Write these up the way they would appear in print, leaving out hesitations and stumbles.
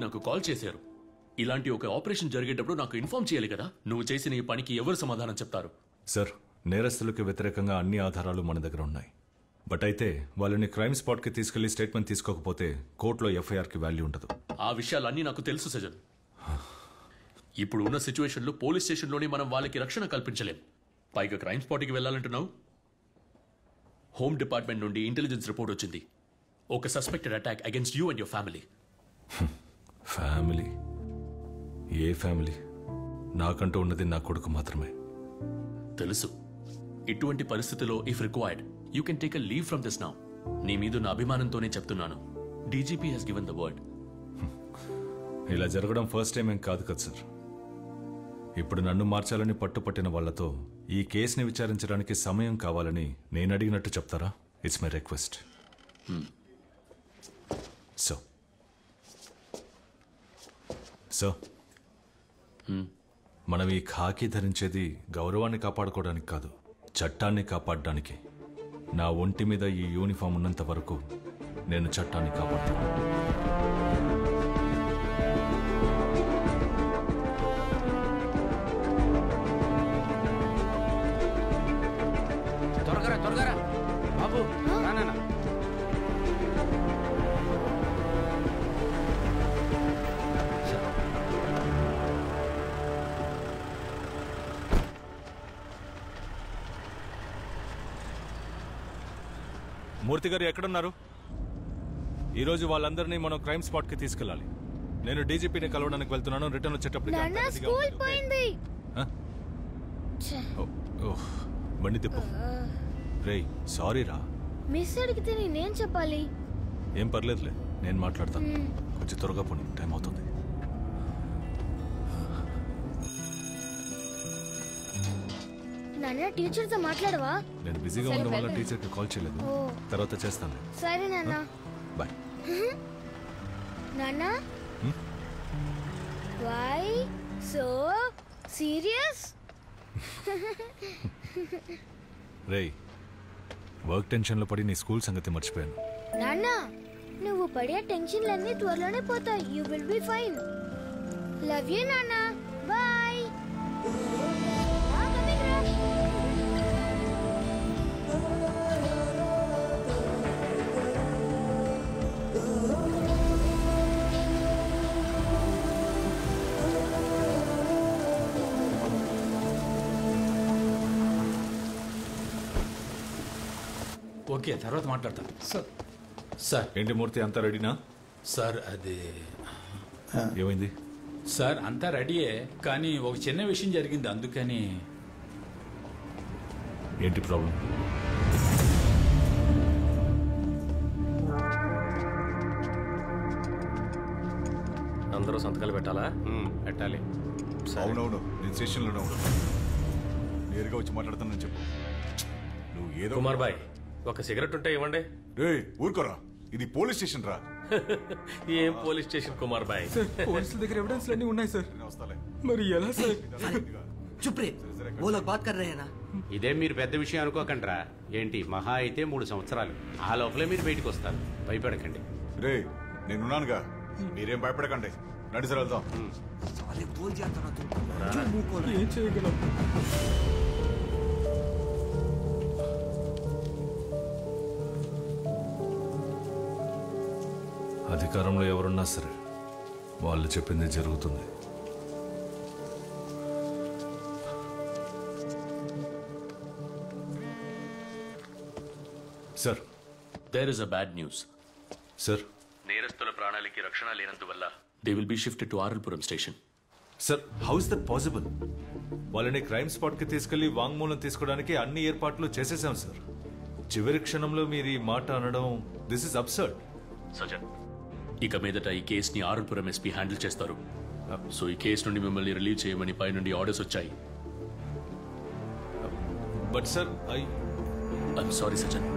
నాకు కాల్ చేశారు. ఇలాంటి ఒక ఆపరేషన్ జరిగేటప్పుడు నాకు ఇన్ఫార్మ్ చేయాలి కదా. నువ్వు చేసిన ఈ పనికి ఎవరు సమాధానం చెప్తారు? సార్, నేరస్తులకు వ్యతిరేకంగా అన్ని ఆధారాలు మన దగ్గర ఉన్నాయి. బట్ అయితే వాళ్ళని క్రైమ్ స్పాట్కి తీసుకెళ్లి స్టేట్మెంట్ తీసుకోకపోతే కోర్టులో ఎఫ్ఐఆర్కి వాల్యూ ఉండదు. ఆ విషయాలన్నీ నాకు తెలుసు సజన్. ఇప్పుడు ఉన్న సిచ్యువేషన్లో పోలీస్ స్టేషన్లోనే మనం వాళ్ళకి రక్షణ కల్పించలేం. పైగా క్రైమ్ స్పాట్కి వెళ్ళాలంటున్నావు. హోమ్ డిపార్ట్మెంట్ నుండి ఇంటెలిజెన్స్ రిపోర్ట్ వచ్చింది. ఒక suspected attack against you and your family. Family? ఏ ఫ్యామిలీ? నాకంటూ ఉన్నది నా కొడుకు మాత్రమే. తెలుసు. ఇటువంటి పరిస్థితిలో if required you can take a leave from this now. నీ మీద నా అభిమానంతోనే చెప్తున్నాను. DGP has given the word. ఇలా జరగడం ఫస్ట్ టైం ఏం కాదు కదా సార్. ఇప్పుడు నన్ను మార్చాలని పట్టుపట్టిన వాళ్లతో ఈ కేసుని విచారించడానికి సమయం కావాలని నేను అడిగినట్టు చెప్తారా? It's my request. సో మనం ఈ ఖాకీ ధరించేది గౌరవాన్ని కాపాడుకోవడానికి కాదు, చట్టాన్ని కాపాడడానికి. నా ఒంటి మీద ఈ యూనిఫామ్ ఉన్నంత వరకు నేను చట్టాన్ని కాపాడుతాను. త్వరగా బాబు. మూర్తి గారు ఎక్కడున్నారు? ఈరోజు వాళ్ళందరినీ మనం క్రైమ్ స్పాట్ కి తీసుకెళ్ళాలి. నేను డీజీపీని కలవడానికి వెళ్తున్నాను. రిటర్న్ వచ్చేటప్పుడు బండి తిప్పు. రేయ్, సారీ రా. మిస్ అడిగితే నేనేం చెప్పాలి? ఏం పర్లేదులే, నేను మాట్లాడతాను. కొంచెం త్వరగా పోనీ, టైం అవుతుంది. నాన్న, టీచర్ తో మాట్లాడవా? నేను బిజీగా ఉండడం వల్ల టీచర్ కి కాల్ చేయలేదు. తర్వాత చేస్తాను. సరే నాన్న. బాయ్. నాన్న, వై సో సీరియస్? రేయ్, వర్క్ టెన్షన్ లో పడి నీ స్కూల్ సంగతి మర్చిపోయాను. నాన్న, నువ్వు పడే టెన్షన్లన్నీ త్వరలోనే పోతాయి. You will be fine. Love you నాన్న. బాయ్. ఓకే, తర్వాత మాట్లాడతాను. సార్ ఏంటి మూర్తి, అంతా రెడీనా? సార్ అది ఏమైంది? సార్ అంతా రెడీయే, కానీ ఒక చిన్న విషయం జరిగింది, అందుకని. ఏంటి ప్రాబ్లం? అందరూ సంతకాలు పెట్టాలా? పెట్టాలి. అవునవును, నేను స్టేషన్లోనే ఉన్నాను. నేరుగా వచ్చి మాట్లాడతానని చెప్పు. నువ్వు ఏదో. కుమార్ బాయ్, ఒక సిగరెట్ ఉంటే ఇవ్వండి. రే ఊరుకోరా, ఇది పోలీస్ స్టేషన్ రా. ఏం పోలీస్ స్టేషన్ కుమార్ బాయ్? పోలీసుల దగ్గర ఎవిడెన్స్ అన్ని ఉన్నాయి సార్. మరి ఎలా సార్? చుప్రే, वो लोग बात कर रहे हैं ना. ఇదే మీరు పెద్ద విషయం అనుకోకండిరా. ఏంటి మహా అయితే 3 సంవత్సరాలు. ఆ లోపలే మీరు బయటకు వస్తారు. భయపడకండి. రే, నేనున్నానుగా, మీరేం భయపడకండి. నడి సార్, వెళ్దాం. ఏం చేయగలం? అధికారంలో ఎవరున్నా సరే వాళ్ళు చెప్పింది జరుగుతుంది. Sir, there is a bad news. Sir, నేరస్తుల ప్రాణాలకి రక్షణ లేనందువల్ల they will be shifted to Arulpuram station. Sir, how is that possible? వాళ్ళని క్రైమ్ స్పాట్ కి తీసుకెళ్లి వాంగ్మూలం తీసుకోవడానికి అన్ని ఏర్పాట్లు చేసేసాం సార్. చివరి క్షణంలో మీరు ఈ మాట అనడం, దిస్ ఇస్ అబ్సర్డ్. సజన్, ఇక మీదట ఈ కేసుని ఆరుల్పురం ఎస్పీ హ్యాండిల్ చేస్తారు. సో ఈ కేసు నుండి మిమ్మల్ని రిలీవ్ చేయమని పై నుండి ఆర్డర్స్ వచ్చాయి. But sir, I'm sorry Sajan.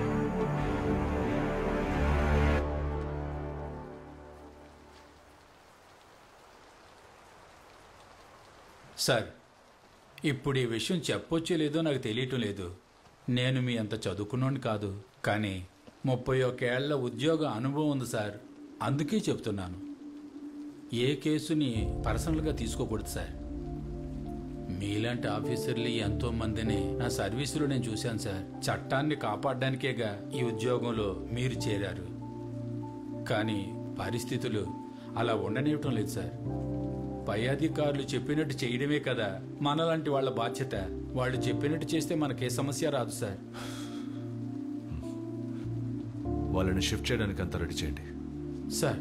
Sir, ఇప్పుడు ఈ విషయం చెప్పొచ్చో లేదో నాకు తెలియటం లేదు. నేను మీ అంత చదువుకున్నోని కాదు, కానీ 31 ఏళ్ల ఉద్యోగ అనుభవం ఉంది సార్. అందుకే చెప్తున్నాను. ఏ కేసుని పర్సనల్గా తీసుకోకూడదు సార్. మీలాంటి ఆఫీసర్లు ఎంతో మందిని నా సర్వీసులో నేను చూశాను సార్. చట్టాన్ని కాపాడడానికేగా ఈ ఉద్యోగంలో మీరు చేరారు. కానీ పరిస్థితులు అలా ఉండనివ్వటం లేదు సార్. పై అధికారులు చెప్పినట్టు చేయడమే కదా మనలాంటి వాళ్ళ బాధ్యత. వాళ్ళు చెప్పినట్టు చేస్తే మనకే సమస్య రాదు సార్. వాళ్ళని షిఫ్ట్ చేయడానికి అంతా రెడీ చేయండి. సార్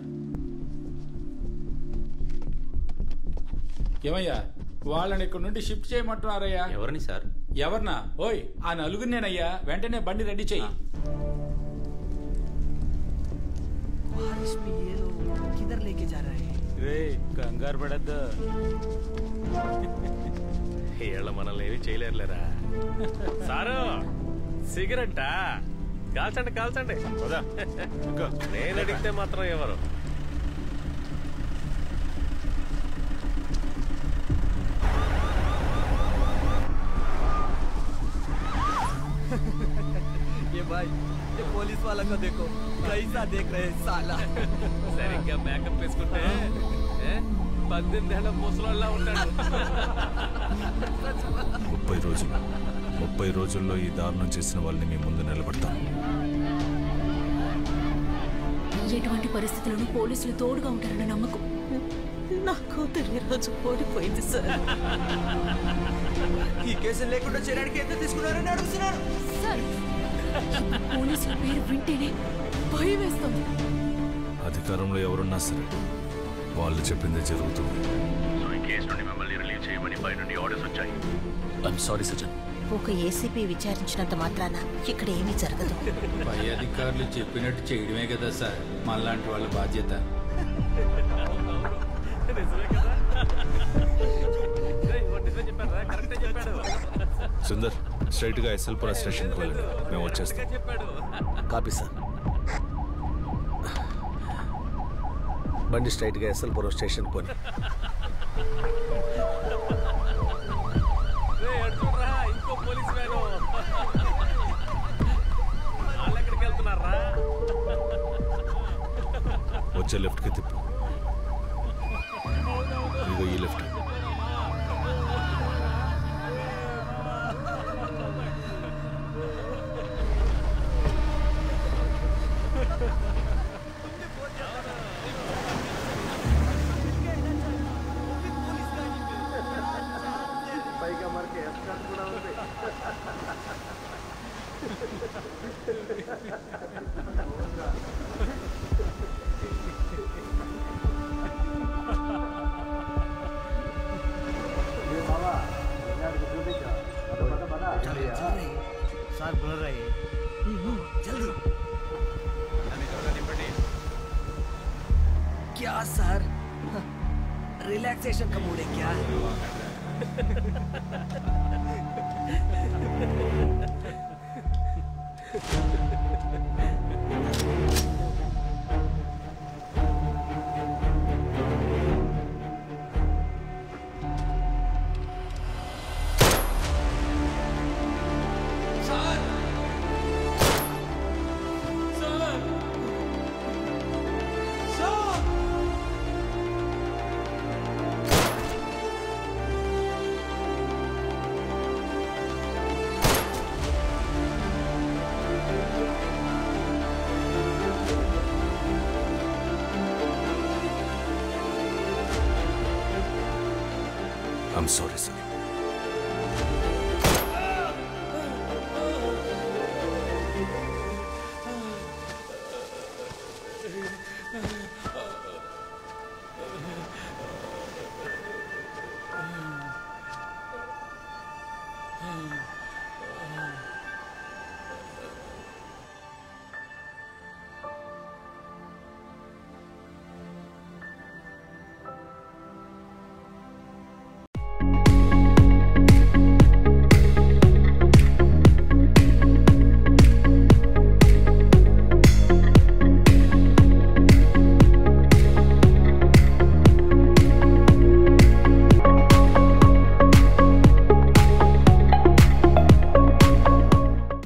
ఏమయ్యా, వాళ్ళని ఇక్కడ నుండి షిఫ్ట్ చేయమంటున్నారయ్యా. ఎవరిని సార్? ఎవరినా? ఓయ్, ఆ నలుగురినేనయ్యా. వెంటనే బండి రెడీ చెయ్యి. बारिश में ये लोग किधर लेके जा रहे हैं? రే కంగారు పడద్దు. వీళ్ళ మనల్ని ఏమి చేయలేరులేరా. సారు సిగరెట్టా? కాల్చండి కాల్చండి. నేను అడిగితే మాత్రం ఎవరు? ये भाई, ये पुलिस वाला को देखो कैसा देख रहे हैं साला. సరిగ్గా మేకప్ వేసుకుంటే 18 ఏళ్ల ముసలోళ్ళ ఉంటాడు. 30 రోజుల్లో ఈ దారుణం చేసిన వాళ్ళని మీ ముందు నిలబడతాను. ఎటువంటి పరిస్థితులను పోలీసులు తోడుగా ఉంటారన్న నమ్మకం నా కూతురు ఈ రోజు ఓడిపోయింది సార్. ఈ కేసు లేకుండా చేయడానికి ఎంత తీసుకున్నారని అడుగుతున్నారు సార్. పోలీసుల పేరు వింటేనే భయం వేస్తుంది. అధికారంలో ఎవరున్నా సరే వాళ్ళు చెప్పిందే జరుగుతుంది. సో ఈ కేసు నుండి మిమ్మల్ని రిలీవ్ చేయమని పై నుండి ఆర్డర్స్ వచ్చాయి. I'm sorry Sajan. ఒక ఏసీపీ విచారించినంత మాత్రాన ఇక్కడ ఏమీ జరగదు. పై అధికారులు చెప్పినట్టు చేయడమే కదా సార్ మనలాంటి వాళ్ళ బాధ్యత. సుందర్, స్ట్రైట్ గా ఎస్ఎల్పురం స్టేషన్కి వెళ్ళండి. మేము వచ్చేస్తాం. Copy sir. బండి స్ట్రైట్ గా ఎస్ఎల్పురం స్టేషన్ పోని. ఇంకో పోలీస్ వ్యాను. వాళ్ళు ఎక్కడికి వెళ్తున్నారా? వచ్చే లెఫ్ట్కి తిప్పు. ఇదిగో ఈ లెఫ్ట్. सार बोल रहे हैं जल्दी. क्या सर, रिलैक्सेशन का मूड है क्या? I'm sorry, sir.